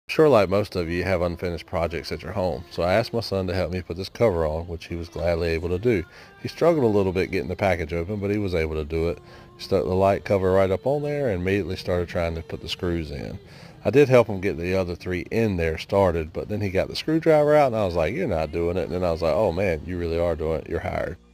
Sure, like most of you have unfinished projects at your home, so I asked my son to help me put this cover on, which he was gladly able to do. He struggled a little bit getting the package open, but he was able to do it. He stuck the light cover right up on there and immediately started trying to put the screws in. I did help him get the other three in there started, but then he got the screwdriver out and I was like, "You're not doing it." And then I was like, "Oh man, you really are doing it. You're hired."